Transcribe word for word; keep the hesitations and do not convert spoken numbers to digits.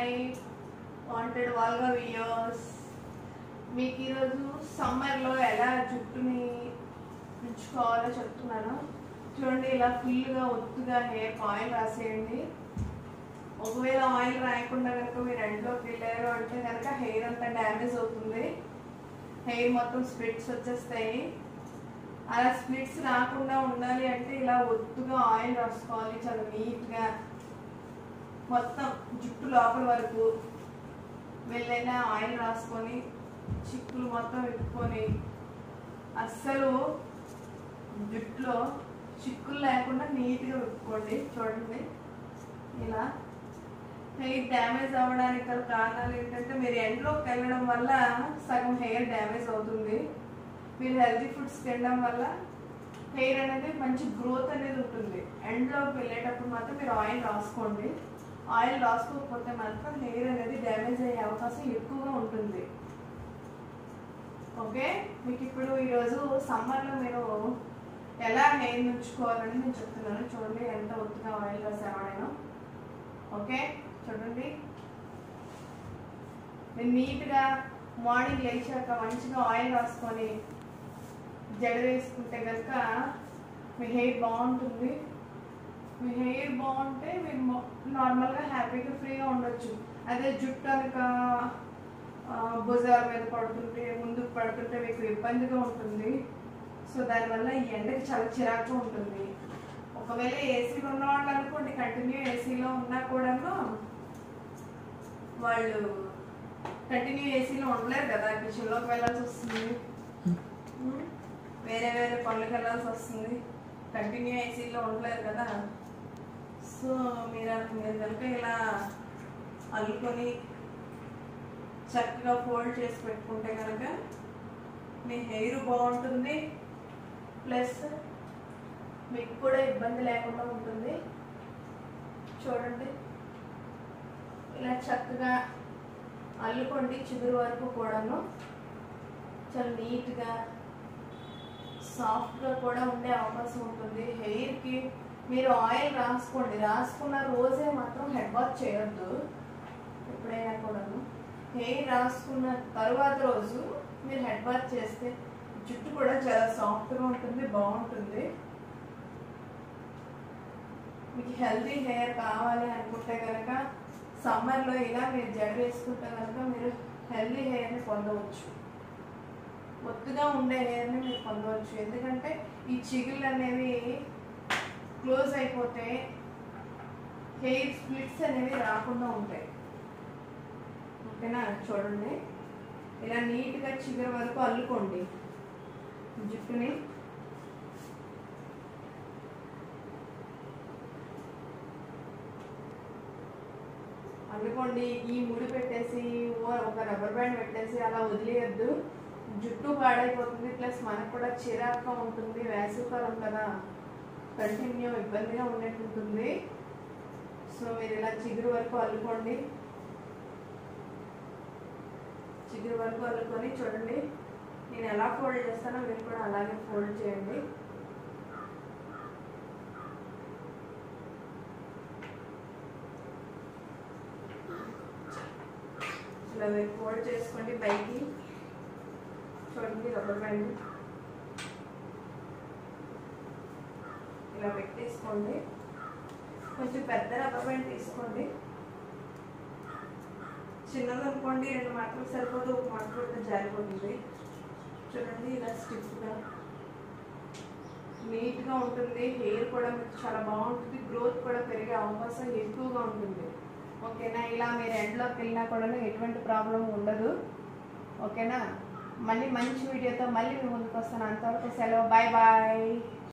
My wanted వాల్గా videos. మీకు ఈరోజు సమ్మర్లో ఎలా జుట్టుని ఉంచుకోవాలో చెప్తున్నాను. చూడండి, ఇలా ఫుల్గా ఒత్తుగా హెయిర్ ఆయిల్ రాసేయండి. ఒకవేళ ఆయిల్ రాయకుండా కనుక మీరు ఎండ్లోకి వెళ్ళారు అంటే కనుక హెయిర్ అంతా డ్యామేజ్ అవుతుంది, హెయిర్ మొత్తం స్ప్లిట్స్ వచ్చేస్తాయి. అలా స్ప్లిట్స్ రాకుండా ఉండాలి అంటే ఇలా ఒత్తుగా ఆయిల్ రాసుకోవాలి. చాలా నీట్గా మొత్తం జుట్టు లోపల వరకు వెళ్ళైనా ఆయిల్ రాసుకొని చిక్కులు మొత్తం విప్పుకొని అస్సలు జుట్టులో చిక్కులు లేకుండా నీట్గా విప్పుకోండి. చూడండి, ఇలా హెయిర్ డ్యామేజ్ అవ్వడానికి గల కారణాలు ఏంటంటే మీరు ఎండ్లోకి వెళ్ళడం వల్ల సగం హెయిర్ డ్యామేజ్ అవుతుంది. మీరు హెల్తీ ఫుడ్స్ తినడం వల్ల హెయిర్ అనేది మంచి గ్రోత్ అనేది ఉంటుంది. ఎండ్లోకి వెళ్ళేటప్పుడు మాత్రం మీరు ఆయిల్ రాసుకోండి. ఆయిల్ రాసుకోకపోతే మాత్రం హెయిర్ అనేది డ్యామేజ్ అయ్యే అవకాశం ఎక్కువగా ఉంటుంది. ఓకే, మీకు ఇప్పుడు ఈరోజు సమ్మర్లో మీరు ఎలా హెయిర్ ఉంచుకోవాలని నేను చెప్తున్నాను. చూడండి ఎంత ఒత్తుగా ఆయిల్ రాసాను నేను. ఓకే, చూడండి, మీరు నీట్గా మార్నింగ్ లేచాక మంచిగా ఆయిల్ రాసుకొని జడ వేసుకుంటే కనుక మీ హెయిర్ బాగుంటుంది. మీ హెయిర్ బాగుంటే మీరు నార్మల్గా హ్యాపీగా ఫ్రీగా ఉండొచ్చు. అదే జుట్టు కనుక భుజాల మీద పడుతుంటే ముందుకు పడుతుంటే మీకు ఇబ్బందిగా ఉంటుంది. సో దానివల్ల ఈ ఎండకి చాలా చిరాకుగా ఉంటుంది. ఒకవేళ ఏసీలో ఉన్న వాళ్ళు అనుకోండి, కంటిన్యూ ఏసీలో ఉన్నా కూడాను వాళ్ళు కంటిన్యూ ఏసీలో ఉండలేరు కదా, కిచెన్లోకి వెళ్ళాల్సి వస్తుంది, వేరే వేరే పనులకు వెళ్ళాల్సి వస్తుంది, కంటిన్యూ ఏసీలో ఉండలేరు కదా. సో మీరు మీరు కనుక ఇలా అల్లుకొని చక్కగా ఫోల్డ్ చేసి పెట్టుకుంటే కనుక మీ హెయిర్ బాగుంటుంది, ప్లస్ మీకు కూడా ఇబ్బంది లేకుండా ఉంటుంది. చూడండి, ఇలా చక్కగా అల్లుకోండి చిగురు వరకు కూడాను. చాలా నీట్గా సాఫ్ట్గా కూడా ఉండే అవకాశం ఉంటుంది. హెయిర్కి మీరు ఆయిల్ రాసుకోండి. రాసుకున్న రోజే మాత్రం హెడ్ వాష్ చేయొద్దు. ఎప్పుడైనా కూడాను హెయిర్ రాసుకున్న తర్వాత రోజు మీరు హెడ్ వాష్ చేస్తే జుట్టు కూడా చాలా సాఫ్ట్గా ఉంటుంది, బాగుంటుంది. మీకు హెల్తీ హెయిర్ కావాలి అనుకుంటే కనుక సమ్మర్లో ఇలా మీరు జడ వేసుకుంటే కనుక మీరు హెల్తీ హెయిర్ని పొందవచ్చు. ఒత్తుగా ఉండే హెయిర్ని మీరు పొందవచ్చు. ఎందుకంటే ఈ చిగుళ్ళు అనేవి క్లోజ్ అయిపోతే హెయిర్ స్ప్లిట్స్ అనేవి రాకుండా ఉంటాయి. ఓకేనా, చూడండి, ఇలా నీట్గా చిగురు వరకు అల్లుకోండి జుట్టుని. అల్లుకోండి. ఈ ముడి పెట్టేసి ఒక రబ్బర్ బ్యాండ్ పెట్టేసి అలా వదిలేయద్దు. జుట్టు పాడైపోతుంది, ప్లస్ మనకు కూడా చిరాకుగా ఉంటుంది. వేసవికాలం కదా, కంటిన్యూ ఇబ్బందిగా ఉండేట్టుంటుంది. సో మీరు ఇలా చిగురు వరకు అల్లుకోండి. చిగురు వరకు అల్లుకొని చూడండి, నేను ఎలా ఫోల్డ్ చేస్తానో మీరు కూడా అలాగే ఫోల్డ్ చేయండి. ఇలా మీరు ఫోల్డ్ చేసుకోండి పైకి. చూడండి, రబ్బర్ బ్యాండ్ ఇలా పెట్టేసుకోండి. కొంచెం పెద్ద రబ్బర్ బ్యాండ్ తీసుకోండి. చిన్నది అనుకోండి రెండు మాటలు సరిపోదు, ఒక మాట కూడా జారిపోతుంది. చూడండి, ఇలా స్టిఫ్గా నీట్గా ఉంటుంది. హెయిర్ కూడా మీకు చాలా బాగుంటుంది, గ్రోత్ కూడా పెరిగే అవకాశం ఎక్కువగా ఉంటుంది. ఓకేనా, ఇలా మీరు ఎండ్లోకి వెళ్ళినా కూడా ఎటువంటి ప్రాబ్లం ఉండదు. ఓకేనా, మళ్ళీ మంచి వీడియోతో మళ్ళీ మీ ముందుకు వస్తాను. అంతవరకు సెలవు, బాయ్ బాయ్.